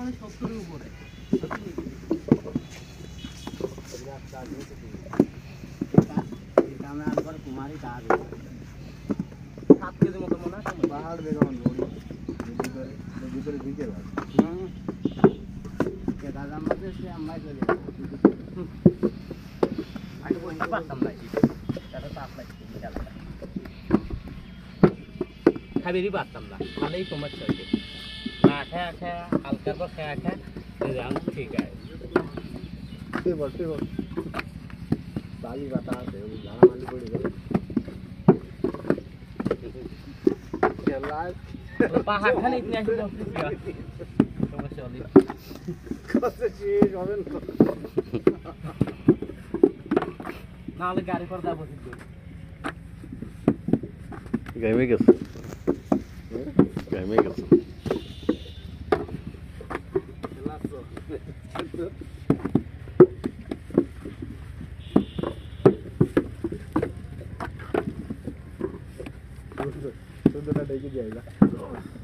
আমাদের 70-এর উপরে। আমরা আবার কুমারী কাজ 7 কেজি মতো মনে হয়। পাহাড় বেগম ভিতরে দিকে দাদা আমাদের সে আমরা চলে আগে বলতে পারতাম না কি। তাহলে তো আপনার খেলাটা। খাবিরই পারতাম না। ভালোই সমস্যা হয়েছে। না খেয়া হালকার পর খেয়া রান ঠিক আছে। বলতে বালি বাতা আছে ঝাড়া মালি পড়ে গেল পাহাড় খানে ইতনে আসলে সমস্যা হলি কত শেষ হবে না হলে গাড়ি করে যাবো কিন্তু গাইমে গেছে গাইমে গেছে সুন্দরটা ডেকে যাই